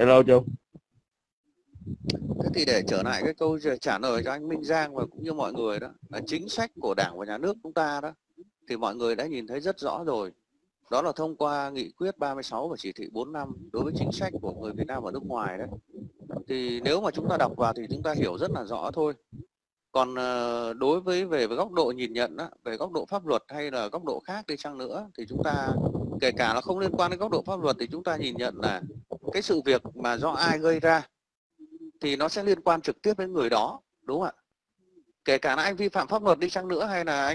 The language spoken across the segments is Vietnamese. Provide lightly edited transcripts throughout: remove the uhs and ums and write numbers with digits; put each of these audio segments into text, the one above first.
Hello Trung. Thế thì để trở lại cái câu trả lời cho anh Minh Giang và cũng như mọi người đó, là chính sách của Đảng và Nhà nước chúng ta đó thì mọi người đã nhìn thấy rất rõ rồi. Đó là thông qua nghị quyết 36 và chỉ thị 45 đối với chính sách của người Việt Nam ở nước ngoài đấy. Thì nếu mà chúng ta đọc vào thì chúng ta hiểu rất là rõ thôi. Còn đối với về góc độ nhìn nhận đó, về góc độ pháp luật hay là góc độ khác đi chăng nữa thì chúng ta kể cả là không liên quan đến góc độ pháp luật thì chúng ta nhìn nhận là cái sự việc mà do ai gây ra thì nó sẽ liên quan trực tiếp đến người đó, đúng không ạ? Kể cả là anh vi phạm pháp luật đi chăng nữa hay là anh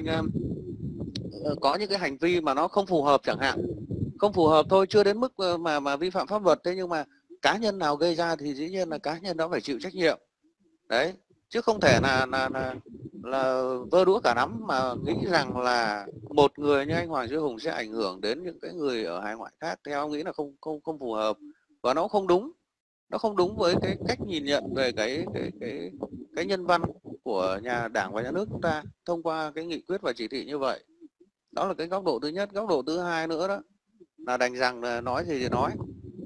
có những cái hành vi mà nó không phù hợp chẳng hạn, không phù hợp thôi, chưa đến mức mà vi phạm pháp luật, thế nhưng mà cá nhân nào gây ra thì dĩ nhiên là cá nhân đó phải chịu trách nhiệm đấy, chứ không thể là vơ đũa cả nắm mà nghĩ rằng là một người như anh Hoàng Duy Hùng sẽ ảnh hưởng đến những cái người ở hải ngoại khác. Theo ông nghĩ là không phù hợp và nó không đúng, nó không đúng với cái cách nhìn nhận về cái nhân văn của Đảng và Nhà nước chúng ta thông qua cái nghị quyết và chỉ thị như vậy. Đó là cái góc độ thứ nhất. Góc độ thứ hai nữa đó là đành rằng là nói gì thì nói,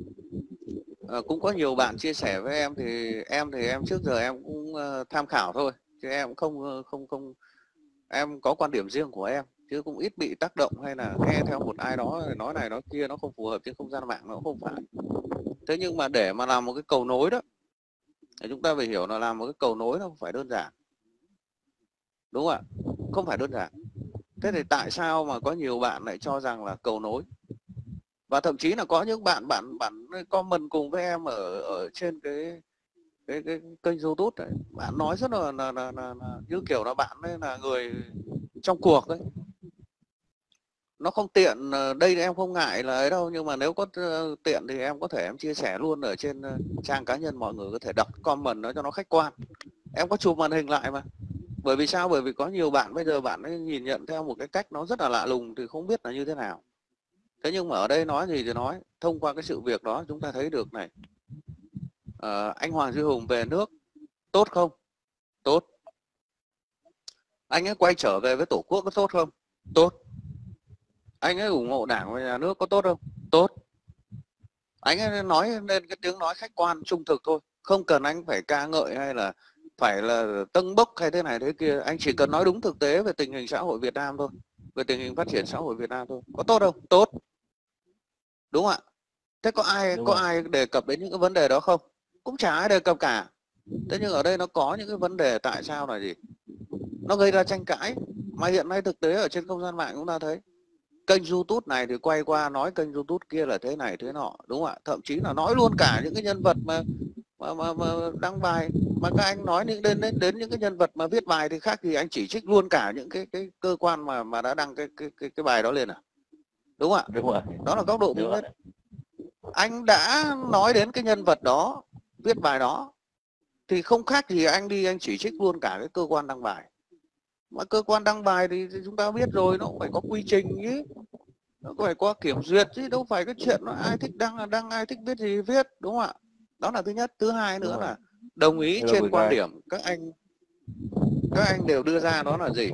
cũng có nhiều bạn chia sẻ với em thì em trước giờ em cũng tham khảo thôi, chứ em cũng không em có quan điểm riêng của em, chứ cũng ít bị tác động hay là nghe theo một ai đó nói này nói kia nó không phù hợp trên không gian mạng, nó cũng không phải. Thế nhưng mà để mà làm một cái cầu nối đó thì chúng ta phải hiểu là làm một cái cầu nối nó không phải đơn giản, đúng không ạ? Không phải đơn giản. Thế thì tại sao mà có nhiều bạn lại cho rằng là cầu nối, và thậm chí là có những bạn comment cùng với em ở trên cái kênh YouTube đấy, bạn nói rất là như kiểu là bạn ấy là người trong cuộc ấy. Nó không tiện đây em không ngại là ấy đâu, nhưng mà nếu có tiện thì em có thể em chia sẻ luôn ở trên trang cá nhân, mọi người có thể đọc comment nó cho nó khách quan. Em có chụp màn hình lại mà. Bởi vì sao? Bởi vì có nhiều bạn bây giờ bạn ấy nhìn nhận theo một cái cách nó rất là lạ lùng thì không biết là như thế nào. Thế nhưng mà ở đây nói gì thì nói, thông qua cái sự việc đó chúng ta thấy được này, anh Hoàng Duy Hùng về nước tốt không? Tốt. Anh ấy quay trở về với Tổ quốc có tốt không? Tốt. Anh ấy ủng hộ Đảng và Nhà nước có tốt không? Tốt. Anh ấy nói lên cái tiếng nói khách quan trung thực thôi, không cần anh phải ca ngợi hay là phải là tâng bốc hay thế này thế kia, anh chỉ cần nói đúng thực tế về tình hình xã hội Việt Nam thôi, về tình hình phát triển xã hội Việt Nam thôi. Có tốt không? Tốt. Đúng không ạ? Thế Đúng có rồi. ai đề cập đến những cái vấn đề đó không? Cũng chả ai đề cập cả. Thế nhưng ở đây nó có những cái vấn đề tại sao là gì? Nó gây ra tranh cãi. Mà hiện nay thực tế ở trên không gian mạng chúng ta thấy kênh YouTube này thì quay qua nói kênh YouTube kia là thế này thế nọ, đúng không ạ? Thậm chí là nói luôn cả những cái nhân vật mà đăng bài, mà các anh nói đến những cái nhân vật mà viết bài thì khác gì anh chỉ trích luôn cả những cái cơ quan mà đã đăng cái bài đó lên à? Đúng không ạ? Đúng rồi. Đó là góc độ thứ Đúng rồi. nhất. Anh đã nói đến cái nhân vật đó, viết bài đó, thì không khác gì anh đi anh chỉ trích luôn cả cái cơ quan đăng bài. Mà cơ quan đăng bài thì chúng ta biết rồi, nó cũng phải có quy trình chứ, nó phải có kiểm duyệt chứ, đâu phải cái chuyện nó ai thích đăng là đăng, ai thích viết gì viết, đúng không ạ? Đó là thứ nhất. Thứ hai Đúng nữa rồi. là đồng ý Hello trên Quỳnh quan ơi. điểm các anh đều đưa ra, đó là gì?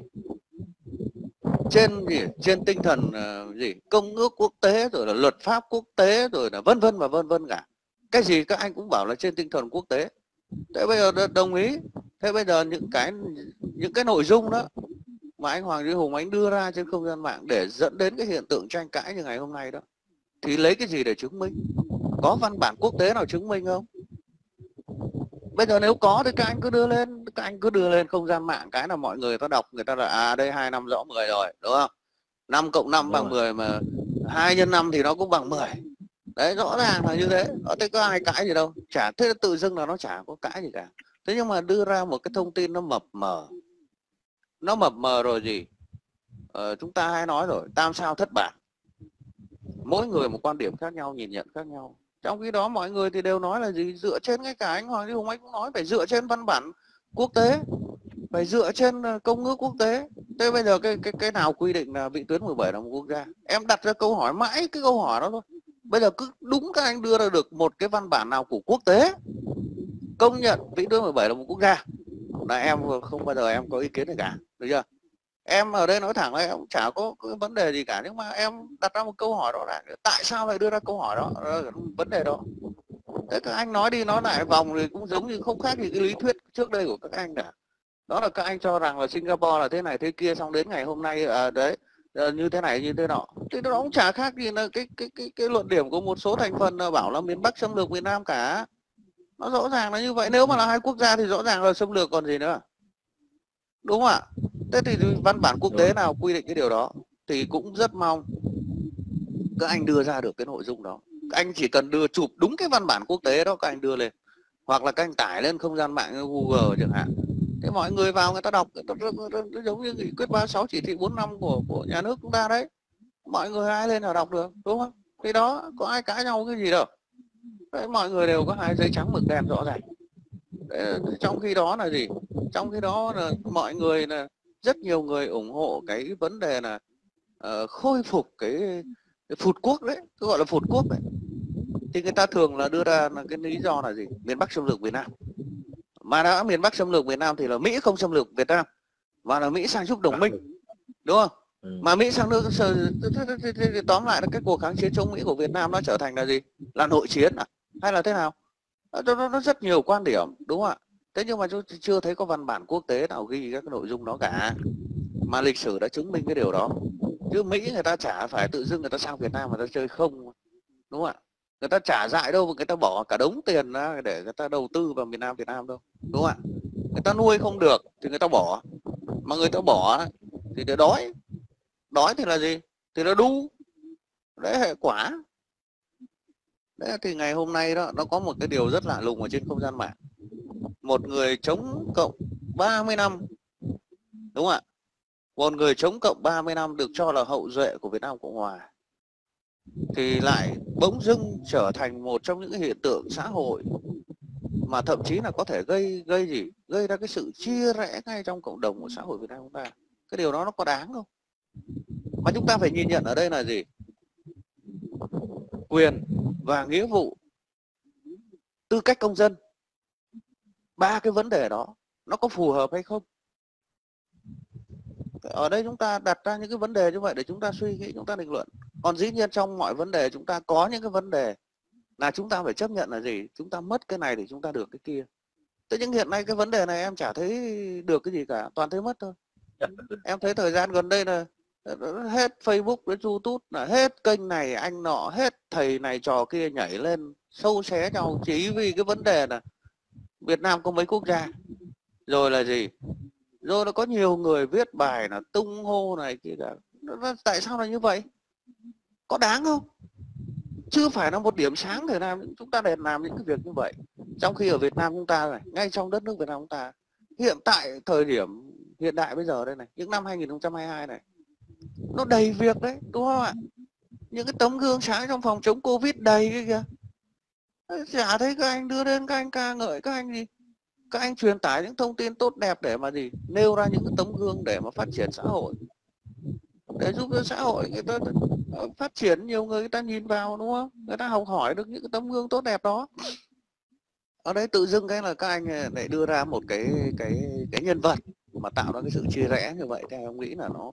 Trên tinh thần gì công ước quốc tế rồi là luật pháp quốc tế rồi là vân vân và vân vân cả, cái gì các anh cũng bảo là trên tinh thần quốc tế. Thế bây giờ đồng ý. Thế bây giờ những cái nội dung đó mà anh Hoàng Duy Hùng anh đưa ra trên không gian mạng để dẫn đến cái hiện tượng tranh cãi như ngày hôm nay đó, thì lấy cái gì để chứng minh? Có văn bản quốc tế nào chứng minh không? Bây giờ nếu có thì các anh cứ đưa lên, các anh cứ đưa lên không gian mạng, cái là mọi người ta đọc, người ta là đây 2 năm rõ 10 rồi, đúng không? 5 cộng 5 Đúng bằng rồi. 10 mà 2 nhân 5 thì nó cũng bằng 10. Đấy, rõ ràng là như thế. Thế có ai cãi gì đâu. Chả thế, tự dưng là nó chả có cãi gì cả. Thế nhưng mà đưa ra một cái thông tin nó mập mờ. Nó mập mờ rồi gì? Chúng ta hay nói rồi, tam sao thất bản. Mỗi người một quan điểm khác nhau, nhìn nhận khác nhau. Trong khi đó mọi người thì đều nói là gì? Dựa trên cái cả anh Hoàng Duy Hùng anh cũng nói phải dựa trên văn bản quốc tế, phải dựa trên công ước quốc tế. Thế bây giờ cái nào quy định là vị tuyến 17 là một quốc gia? Em đặt ra câu hỏi mãi cái câu hỏi đó thôi. Bây giờ cứ đúng các anh đưa ra được một cái văn bản nào của quốc tế công nhận vị tuyến 17 là một quốc gia là em không bao giờ em có ý kiến gì cả, được chưa? Em ở đây nói thẳng là em chả có vấn đề gì cả, nhưng mà em đặt ra một câu hỏi đó là tại sao lại đưa ra câu hỏi đó, vấn đề đó. Thế các anh nói đi nói lại vòng thì cũng giống như không khác gì cái lý thuyết trước đây của các anh cả. Đó là các anh cho rằng là Singapore là thế này thế kia, xong đến ngày hôm nay đấy như thế này như thế nọ, thì nó cũng chả khác gì là cái luận điểm của một số thành phần bảo là miền Bắc xâm lược miền Nam cả. Nó rõ ràng là như vậy. Nếu mà là hai quốc gia thì rõ ràng là xâm lược còn gì nữa, đúng không ạ? Thế thì văn bản quốc tế nào quy định cái điều đó? Thì cũng rất mong các anh đưa ra được cái nội dung đó. Các anh chỉ cần đưa chụp đúng cái văn bản quốc tế đó, các anh đưa lên, hoặc là các anh tải lên không gian mạng Google chẳng hạn. Thế mọi người vào người ta đọc, nó giống như nghị quyết 36 chỉ thị 45 của nhà nước chúng ta đấy. Mọi người ai lên là đọc được, đúng không? Thì đó, có ai cãi nhau cái gì đâu. Đấy, mọi người đều có hai giấy trắng mực đen rõ ràng. Đấy, trong khi đó là gì? Trong khi đó là mọi người là rất nhiều người ủng hộ cái vấn đề là khôi phục cái phụt quốc đấy, cái gọi là phụt quốc đấy. Thì người ta thường là đưa ra là cái lý do là gì? Miền Bắc xâm lược Việt Nam. Mà đã miền Bắc xâm lược Việt Nam thì là Mỹ không xâm lược Việt Nam, và là Mỹ sang giúp đồng minh, đúng không? Mà Mỹ sang nước tóm lại là cái cuộc kháng chiến chống Mỹ của Việt Nam nó trở thành là gì? Là nội chiến à? Hay là thế nào? Nó rất nhiều quan điểm, đúng không ạ? Thế nhưng mà chúng chưa thấy có văn bản quốc tế nào ghi các cái nội dung đó cả. Mà lịch sử đã chứng minh cái điều đó. Chứ Mỹ người ta chả phải tự dưng người ta sang Việt Nam người ta chơi không, đúng không ạ? Người ta trả dại đâu mà người ta bỏ cả đống tiền ra để người ta đầu tư vào miền Nam Việt Nam đâu, đúng không ạ? Người ta nuôi không được thì người ta bỏ, mà người ta bỏ thì để đói, đói thì là gì? Thì là đu, đấy hệ quả. Đấy thì ngày hôm nay đó nó có một cái điều rất lạ lùng ở trên không gian mạng. Một người chống cộng 30 năm, đúng không ạ? Một người chống cộng 30 năm được cho là hậu duệ của Việt Nam Cộng Hòa thì lại bỗng dưng trở thành một trong những hiện tượng xã hội mà thậm chí là có thể gây gì? Gây ra cái sự chia rẽ ngay trong cộng đồng của xã hội Việt Nam chúng ta. Cái điều đó nó có đáng không? Mà chúng ta phải nhìn nhận ở đây là gì? Quyền và nghĩa vụ, tư cách công dân, ba cái vấn đề đó nó có phù hợp hay không? Ở đây chúng ta đặt ra những cái vấn đề như vậy để chúng ta suy nghĩ, chúng ta định luận. Còn dĩ nhiên trong mọi vấn đề chúng ta có những cái vấn đề là chúng ta phải chấp nhận là gì? Chúng ta mất cái này để chúng ta được cái kia. Thế nhưng hiện nay cái vấn đề này em chả thấy được cái gì cả, toàn thấy mất thôi. Em thấy thời gian gần đây là hết Facebook đến YouTube, là hết kênh này anh nọ, hết thầy này trò kia nhảy lên sâu xé nhau chỉ vì cái vấn đề là Việt Nam có mấy quốc gia, rồi là gì, rồi nó có nhiều người viết bài là tung hô này kia cả. Tại sao là như vậy? Có đáng không? Chưa phải là một điểm sáng để làm chúng ta để làm những cái việc như vậy. Trong khi ở Việt Nam chúng ta này, ngay trong đất nước Việt Nam chúng ta, hiện tại thời điểm hiện đại bây giờ đây này, những năm 2022 này, nó đầy việc đấy, đúng không ạ? Những cái tấm gương sáng trong phòng chống Covid đầy cái kìa. Chả thấy các anh đưa lên, các anh ca ngợi, các anh gì? Các anh truyền tải những thông tin tốt đẹp để mà gì? Nêu ra những cái tấm gương để mà phát triển xã hội, để giúp cho xã hội người ta phát triển, nhiều người ta nhìn vào, đúng không? Người ta học hỏi được những cái tấm gương tốt đẹp đó. Ở đây tự dưng cái là các anh lại đưa ra một cái nhân vật mà tạo ra cái sự chia rẽ như vậy, thì em nghĩ là nó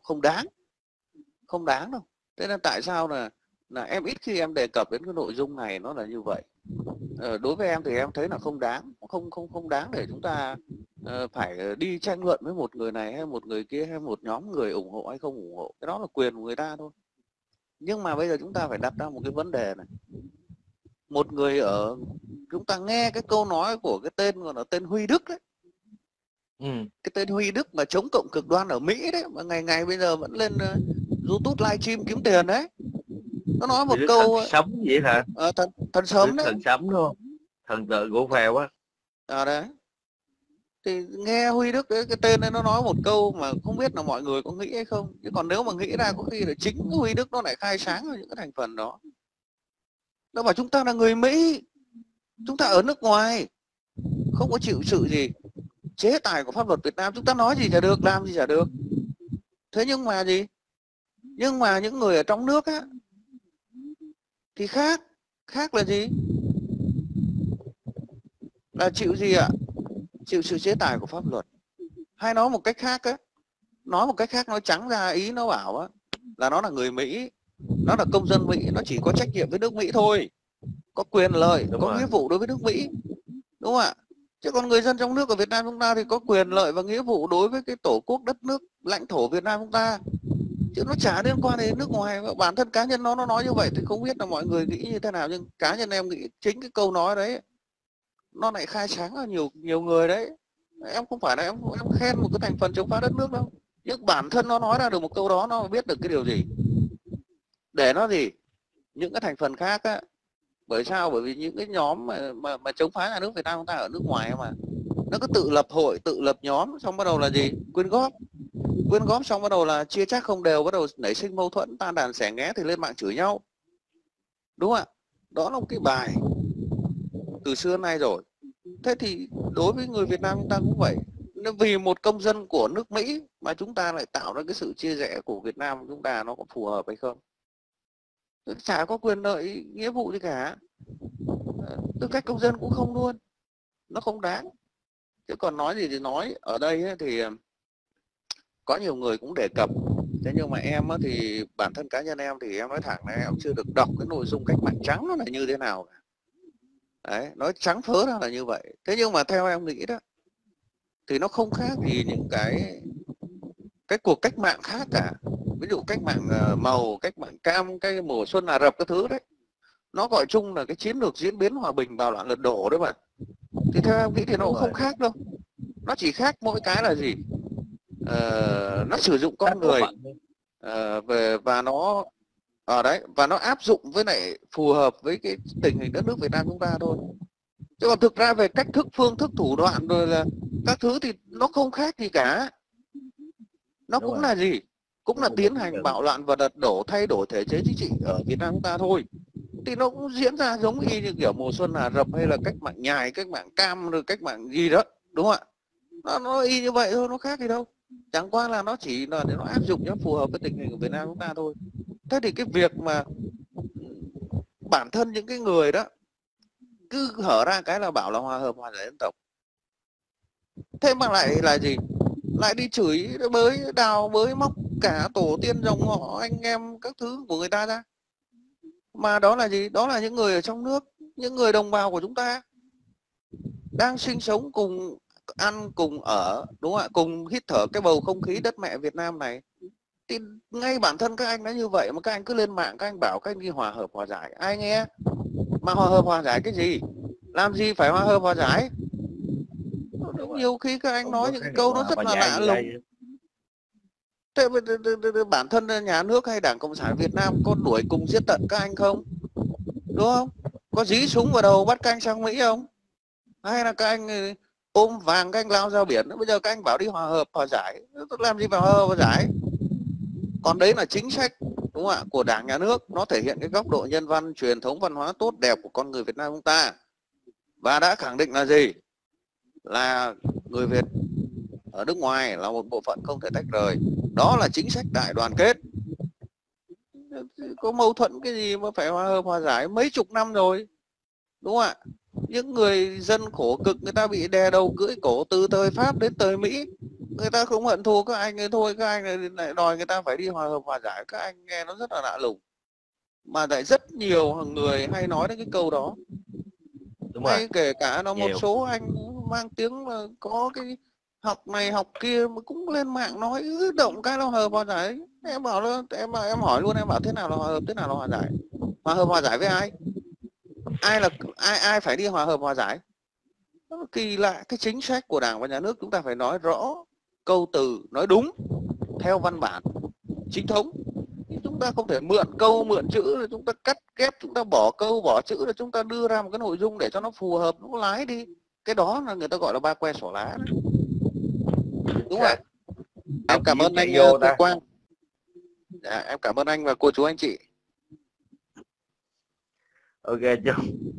không đáng đâu. Thế nên tại sao là em ít khi em đề cập đến cái nội dung này, nó là như vậy. Đối với em thì em thấy là không đáng để chúng ta phải đi tranh luận với một người này hay một người kia, hay một nhóm người ủng hộ hay không ủng hộ. Cái đó là quyền của người ta thôi. Nhưng mà bây giờ chúng ta phải đặt ra một cái vấn đề này. Một người ở, chúng ta nghe cái câu nói của cái tên gọi là tên Huy Đức đấy. Cái tên Huy Đức mà chống cộng cực đoan ở Mỹ đấy, mà ngày bây giờ vẫn lên YouTube livestream kiếm tiền đấy. Nó nói một câu thần sống vậy hả? Thần sớm đấy. Thần sống đúng không? Thần tự gỗ phèo á. Đấy. Thì nghe Huy Đức cái tên ấy nó nói một câu mà không biết là mọi người có nghĩ hay không. Chứ còn nếu mà nghĩ ra có khi là chính Huy Đức nó lại khai sáng ra những cái thành phần đó. Nó bảo chúng ta là người Mỹ, chúng ta ở nước ngoài, không có chịu sự gì chế tài của pháp luật Việt Nam, chúng ta nói gì chả được, làm gì chả được. Thế nhưng mà gì? Nhưng mà những người ở trong nước á thì khác là gì? Là chịu gì ạ? Chịu sự chế tài của pháp luật. Hay nói một cách khác á, nói trắng ra, ý nó bảo á là nó là người Mỹ, nó là công dân Mỹ, nó chỉ có trách nhiệm với nước Mỹ thôi. có quyền lợi, Đúng có rồi. nghĩa vụ đối với nước Mỹ, đúng không ạ? Chứ còn người dân trong nước của Việt Nam chúng ta thì có quyền lợi và nghĩa vụ đối với cái tổ quốc đất nước lãnh thổ Việt Nam chúng ta, chứ nó chả liên quan đến nước ngoài. Bản thân cá nhân nó nói như vậy thì không biết là mọi người nghĩ như thế nào, nhưng cá nhân em nghĩ chính cái câu nói đấy nó lại khai sáng ở nhiều người đấy. Em không phải là em khen một cái thành phần chống phá đất nước đâu, nhưng bản thân nó nói ra được một câu đó nó biết được cái điều gì để nó gì những cái thành phần khác á. Bởi sao? Bởi vì những cái nhóm mà chống phá nhà nước Việt Nam chúng ta ở nước ngoài mà nó cứ tự lập hội, tự lập nhóm, xong bắt đầu là gì, quyên góp xong bắt đầu là chia chác không đều, bắt đầu nảy sinh mâu thuẫn, tan đàn xẻ nghé thì lên mạng chửi nhau, đúng không ạ? Đó là một cái bài từ xưa nay rồi. Thế thì đối với người Việt Nam chúng ta cũng vậy, vì một công dân của nước Mỹ mà chúng ta lại tạo ra cái sự chia rẽ của Việt Nam chúng ta, nó có phù hợp hay không? Chả có quyền lợi nghĩa vụ gì cả, tư cách công dân cũng không luôn, nó không đáng. Chứ còn nói gì thì nói, ở đây ấy, thì có nhiều người cũng đề cập, thế nhưng mà em ấy, thì bản thân cá nhân em thì em nói thẳng là em chưa được đọc cái nội dung cách mạng trắng nó là như thế nào cả. Đấy, nói trắng phớ ra là như vậy. Thế nhưng mà theo em nghĩ đó thì nó không khác gì những cái cuộc cách mạng khác cả. Ví dụ cách mạng màu, cách mạng cam, cái mùa xuân Ả Rập cái thứ đấy, nó gọi chung là cái chiến lược diễn biến hòa bình, bạo loạn lật đổ đấy mà. Thì theo em nghĩ thì nó cũng không khác đâu, nó chỉ khác mỗi cái là gì, nó sử dụng con người về, và nó ở đấy, và nó áp dụng với lại phù hợp với cái tình hình đất nước Việt Nam chúng ta thôi. Chứ còn thực ra về cách thức, phương thức, thủ đoạn rồi là các thứ thì nó không khác gì cả. Nó cũng là gì, cũng là tiến hành bạo loạn và lật đổ, thay đổi thể chế chính trị ở Việt Nam chúng ta thôi. Thì nó cũng diễn ra giống y như kiểu mùa xuân Ả Rập hay là cách mạng nhài, cách mạng cam, rồi cách mạng gì đó, đúng không ạ? Nó y như vậy thôi, nó khác gì đâu. Chẳng qua là nó chỉ là để nó áp dụng cho phù hợp với tình hình của Việt Nam chúng ta thôi. Thế thì cái việc mà bản thân những cái người đó cứ hở ra cái là bảo là hòa hợp, hòa giải dân tộc, thế mà lại là gì, lại đi chửi bới, đào bới, móc cả tổ tiên dòng họ anh em các thứ của người ta ra. Mà đó là gì, đó là những người ở trong nước, những người đồng bào của chúng ta đang sinh sống cùng ăn cùng ở, đúng không ạ, cùng hít thở cái bầu không khí đất mẹ Việt Nam này. Thì ngay bản thân các anh đã như vậy mà các anh cứ lên mạng các anh bảo các anh đi hòa hợp hòa giải, ai nghe? Mà hòa hợp hòa giải cái gì, làm gì phải hòa hợp hòa giải? Nhiều khi các anh nói những cái câu nó rất là lạ lùng. Thế bản thân nhà nước hay Đảng Cộng sản Việt Nam có đuổi cùng giết tận các anh không, đúng không? Có dí súng vào đầu bắt các anh sang Mỹ không? Hay là các anh ôm vàng các anh lao ra biển, bây giờ các anh bảo đi hòa hợp hòa giải, làm gì phải hòa hợp hòa giải? Còn đấy là chính sách, đúng không ạ, của Đảng, nhà nước, nó thể hiện cái góc độ nhân văn, truyền thống văn hóa tốt đẹp của con người Việt Nam chúng ta, và đã khẳng định là gì, là người Việt ở nước ngoài là một bộ phận không thể tách rời. Đó là chính sách đại đoàn kết. Có mâu thuẫn cái gì mà phải hòa hợp hòa giải, mấy chục năm rồi, đúng không ạ? Những người dân khổ cực, người ta bị đè đầu cưỡi cổ từ thời Pháp đến thời Mỹ, người ta không hận thù các anh ấy thôi, các anh lại đòi người ta phải đi hòa hợp hòa giải. Các anh nghe nó rất là lạ lùng, mà lại rất nhiều người hay nói đến cái câu đó. Đúng Hay rồi. kể cả nó một Nhiều. số anh mang tiếng là có cái học này học kia mà cũng lên mạng nói cứ động cái là hòa hợp hòa giải. Em bảo là em hỏi luôn, em bảo thế nào là hòa hợp, thế nào là hòa giải? Hòa hợp hòa giải với ai? Ai phải đi hòa hợp hòa giải? Kỳ lạ, cái chính sách của Đảng và nhà nước chúng ta phải nói rõ câu từ, nói đúng theo văn bản chính thống. Chúng ta không thể mượn câu mượn chữ rồi chúng ta cắt ghép, chúng ta bỏ câu bỏ chữ rồi chúng ta đưa ra một cái nội dung để cho nó phù hợp, nó lái đi. Cái đó là người ta gọi là ba que xỏ lá đấy. Đúng không ạ? Em cảm ơn anh Quang. Em cảm ơn anh và cô chú anh chị. Ok chứ.